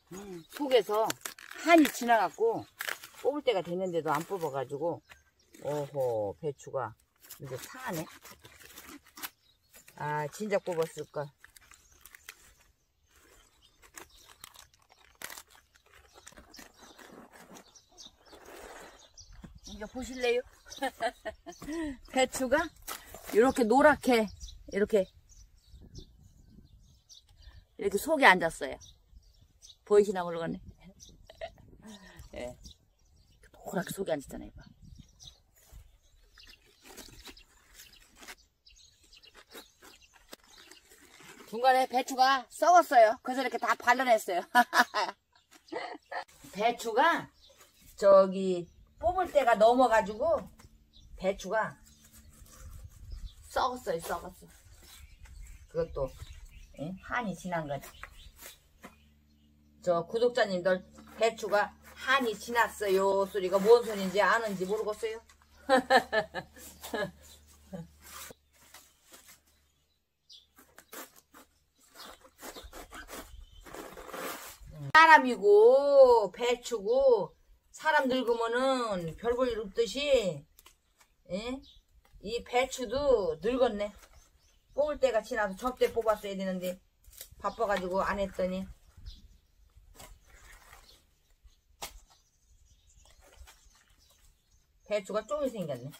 속에서 한이 지나갖고 뽑을 때가 됐는데도 안 뽑아가지고 오호 배추가 이제 상하네. 아 진작 뽑았을걸. 이거 보실래요? 배추가 이렇게 노랗게 이렇게 속에 앉았어요. 보이시나 모르겠네. 예. 노랗게 속에 앉았잖아요. 이거. 중간에 배추가 썩었어요. 그래서 이렇게 다 발라냈어요. 배추가 저기 뽑을 때가 넘어가지고 배추가 썩었어요. 썩었어. 그것도 한이 지난 거지. 저 구독자님들 배추가 한이 지났어요 소리가 뭔 소리인지 아는지 모르겠어요. 사람이고 배추고 사람 늙으면은 별 볼 일 없듯이 이 배추도 늙었네. 뽑을 때가 지나서 접대 뽑았어야 되는데 바빠가지고 안 했더니 배추가 쫑이 생겼네.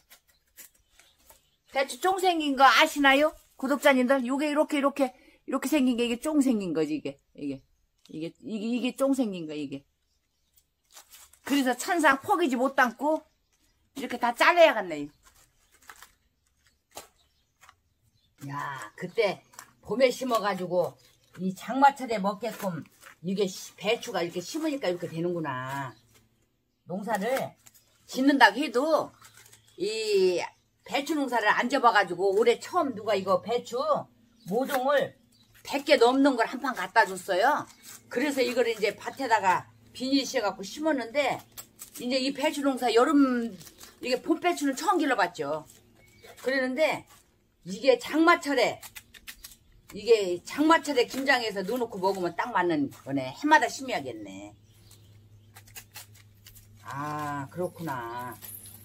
배추 쫑 생긴 거 아시나요? 구독자님들 요게 이렇게 생긴 게 이게 쫑 생긴 거지. 이게 쫑 생긴 거 이게. 그래서 천상 포기지 못 담고 이렇게 다 잘라야겠네. 야 그때 봄에 심어가지고 이 장마철에 먹게끔 이게 배추가 이렇게 심으니까 이렇게 되는구나. 농사를 짓는다고 해도 이 배추 농사를 안 접어가지고 올해 처음 누가 이거 배추 모종을 100개 넘는 걸 한 판 갖다 줬어요. 그래서 이걸 이제 밭에다가 비닐 씌워갖고 심었는데 이제 이 배추 농사 이게 봄 배추는 처음 길러봤죠. 그러는데 이게 장마철에 김장해서 넣어놓고 먹으면 딱 맞는 거네. 해마다 심어야겠네. 아 그렇구나.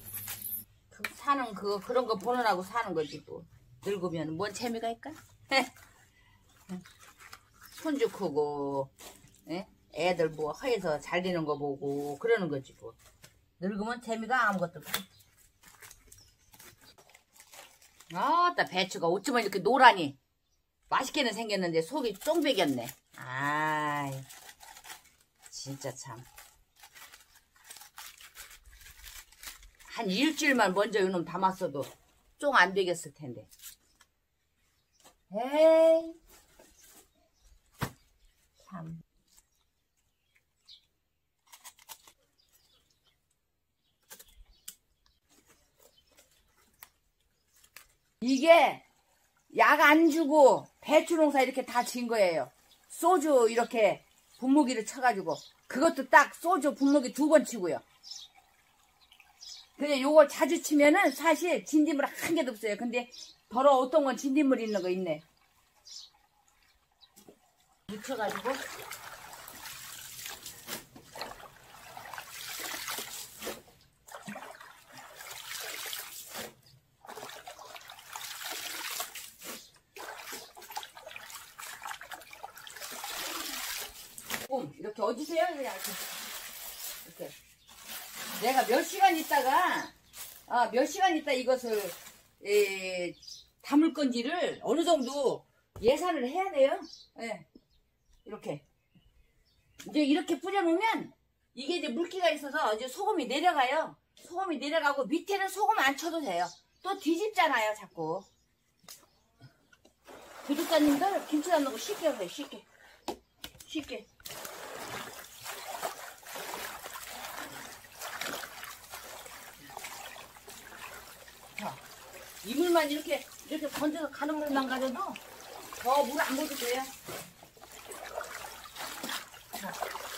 사는 그런 거 보느라고 사는 거지 뭐. 늙으면 뭔 재미가 있까? 손주 크고 애들 뭐 허에서 잘 되는 거 보고 그러는 거지 뭐. 늙으면 재미가 아무것도 없어. 아따 배추가 어쩌면 이렇게 노라니 맛있게는 생겼는데 속이 쫑배겼네. 아이 진짜 참. 한 일주일만 먼저 이놈 담았어도 쫑 안 되겠을 텐데. 에이 참. 이게 약 안 주고 배추 농사 이렇게 다 진 거예요. 소주 이렇게 분무기를 쳐가지고 그것도 딱 소주 분무기 2번 치고요. 근데 요걸 자주 치면은 사실 진딧물 한 개도 없어요. 근데 더러 어떤 건 진딧물 있는 거 있네. 묻혀가지고 이렇게 얹으세요. 그냥 이렇게. 내가 몇 시간 있다 이것을 담을 건지를 어느 정도 예산을 해야 돼요. 예. 이렇게 이제 이렇게 뿌려놓으면 이게 이제 물기가 있어서 이제 소금이 내려가요. 소금이 내려가고 밑에는 소금 안 쳐도 돼요. 또 뒤집잖아요 자꾸. 구독자님들 김치 담는 거 쉽게 하세요. 쉽게. 자, 이물만 이렇게 건져서 가는 물만 가져도 더 물 안 먹어도 돼요. 자.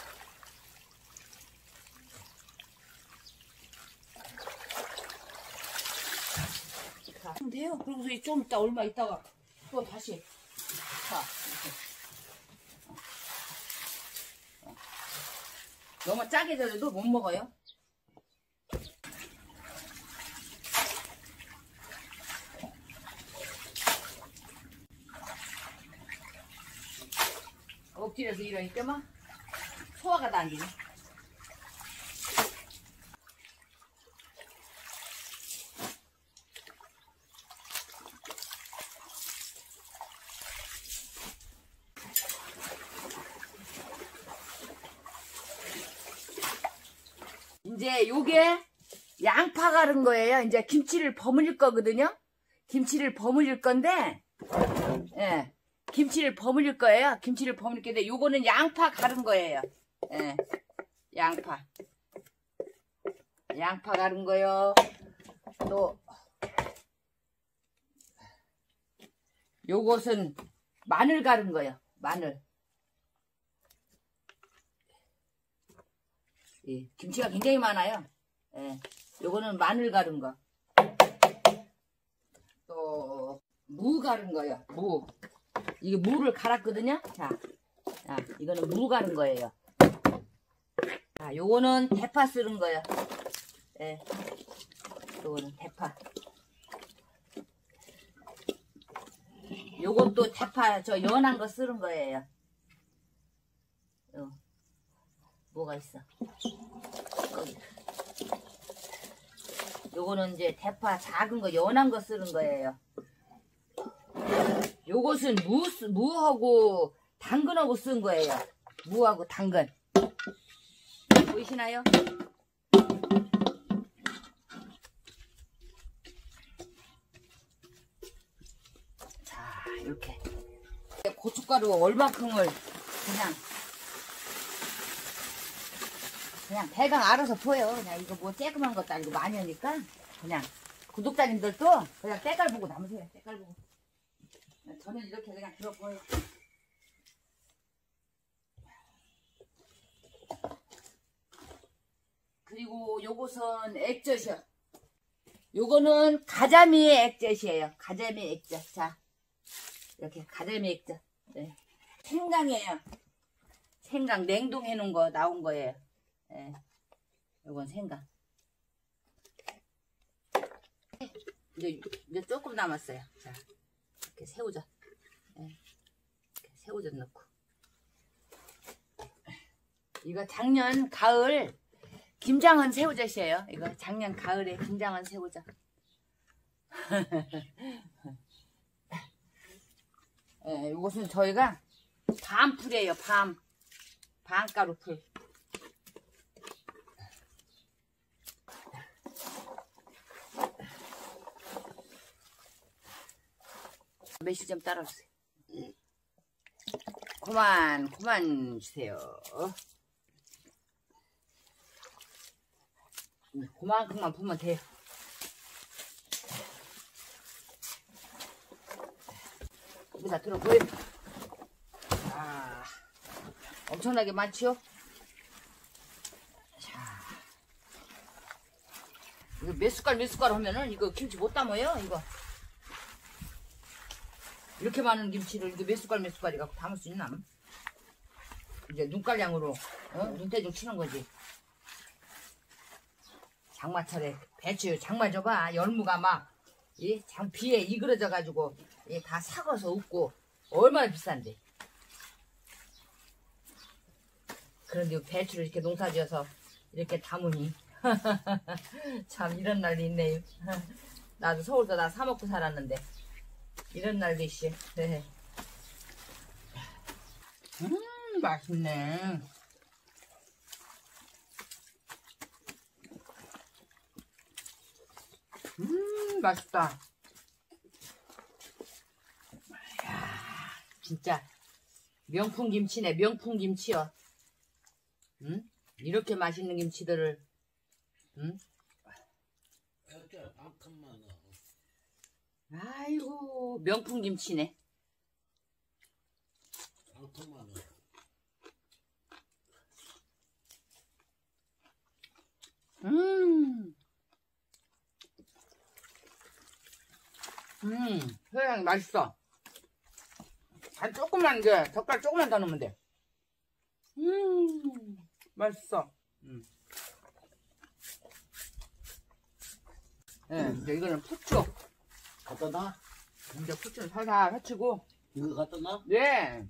하면 돼요. 그러고서 좀 이따 얼마 있다가 또 다시. 자, 이렇게. 너무 짜게 절여도 못 먹어요. 엎드려서 이러니까 막 소화가 다 안 되네. 이제 요게 양파 갈은 거예요. 이제 김치를 버무릴 거거든요. 김치를 버무릴 건데, 예. 김치를 버무릴 거예요. 김치를 버무릴 건데, 요거는 양파 갈은 거예요. 예. 양파. 양파 갈은 거요. 또, 요것은 마늘 갈은 거예요. 마늘. 예, 김치가 굉장히 많아요. 예, 요거는 마늘 갈은 거. 또, 무 갈은 거예요. 무. 이게 무를 갈았거든요. 자, 이거는 무 갈은 거예요. 자, 요거는 대파 쓰는 거예요. 예, 요거는 대파. 요것도 대파, 저 연한 거 쓰는 거예요. 뭐가 있어? 여기. 요거는 이제 대파 작은 거 연한 거 쓰는 거예요. 요것은 무하고 당근하고 쓴 거예요. 무하고 당근. 보이시나요? 자, 이렇게 고춧가루 얼마큼을 그냥 대강 알아서 부어요. 그냥 이거 뭐 쬐끔한 것도 아니고 많이 하니까 그냥 구독자님들도 그냥 때깔 보고 남으세요. 때깔 보고. 저는 이렇게 그냥 들어보여요. 그리고 요것은 액젓이요. 요거는 가자미 액젓이에요. 가자미 액젓. 자, 이렇게 가자미 액젓. 네. 생강이에요. 생강 냉동해 놓은 거 나온 거예요. 예, 요건 생강. 이제 조금 남았어요. 자, 이렇게 새우젓. 예, 이렇게 새우젓 넣고. 이거 작년 가을 김장한 새우젓이에요. 이거 작년 가을에 김장한 새우젓. 예, 이것은 저희가 밤풀이에요. 밤가루풀. 매실 좀 따라주세요. 그만 주세요. 그만큼만 부으면 돼요. 여기다 들어보여. 아, 엄청나게 많지요? 자, 이거 몇 숟갈 하면은 이거 김치 못 담아요. 이거 이렇게 많은 김치를 이거 몇 숟갈 갖고 담을 수 있나? 이제 눈깔량으로 눈대중 치는 거지. 장마철에 배추 장마 줘봐. 열무가 막 비에 이그러져 가지고 다 삭아서 웃고 얼마나 비싼데. 그런데 배추를 이렇게 농사지어서 이렇게 담으니 참 이런 날이 있네요. 나도 서울서 나 사 먹고 살았는데 이런 날도 있어. 네. 맛있네. 맛있다. 이야, 진짜 명품 김치네. 명품 김치요. 이렇게 맛있는 김치들을 아이고 명품 김치네. 회장이 맛있어. 한 조금만 젓갈 조금만 더 넣으면 돼. 맛있어. 네, 이제 이거는 부추. 갖다 놔? 이제 부추는 살살 헤치고. 이거 갖다 놔? 네.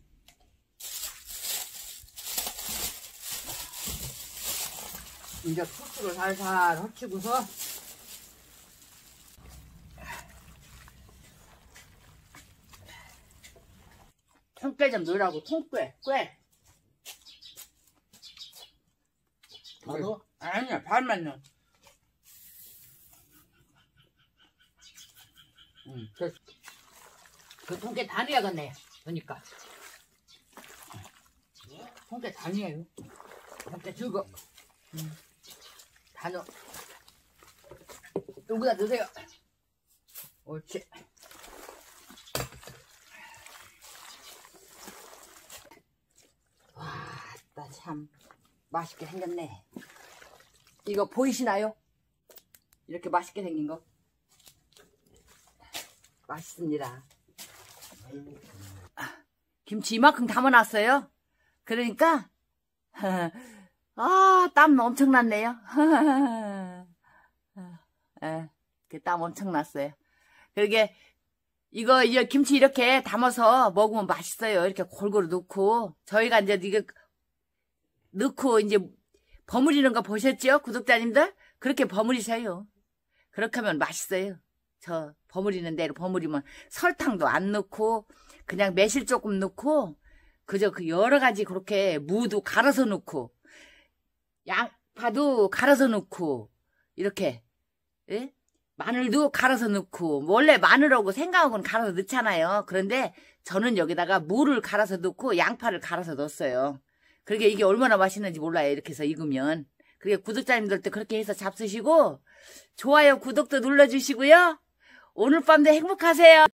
이제 부추를 살살 헤치고서. 통깨 좀 넣으라고, 통깨, 꽤. 다 넣어? 아니야, 반만 넣어. 됐어. 그 통깨 다 넣어야겠네, 그러니까. 통깨 다 넣어요. 통깨 주고. 다 넣어. 여기다 넣으세요. 옳지. 와, 나 참 맛있게 생겼네. 이거 보이시나요? 이렇게 맛있게 생긴 거. 맛있습니다. 김치 이만큼 담아놨어요. 그러니까 아, 땀 엄청났네요. 땀 엄청났어요. 그러게 이거 김치 이렇게 담아서 먹으면 맛있어요. 이렇게 골고루 넣고. 저희가 이제 이거 넣고 이제 버무리는 거 보셨죠? 구독자님들? 그렇게 버무리세요. 그렇게 하면 맛있어요. 저 버무리는 대로 버무리면 설탕도 안 넣고 그냥 매실 조금 넣고 그저 그 여러 가지 그렇게 무도 갈아서 넣고 양파도 갈아서 넣고 이렇게 예? 마늘도 갈아서 넣고 원래 마늘하고 생강하고는 갈아서 넣잖아요. 그런데 저는 여기다가 무를 갈아서 넣고 양파를 갈아서 넣었어요. 그러게 이게 얼마나 맛있는지 몰라요. 이렇게 해서 익으면. 그러게 구독자님들도 그렇게 해서 잡수시고 좋아요 구독도 눌러주시고요. 오늘 밤도 행복하세요.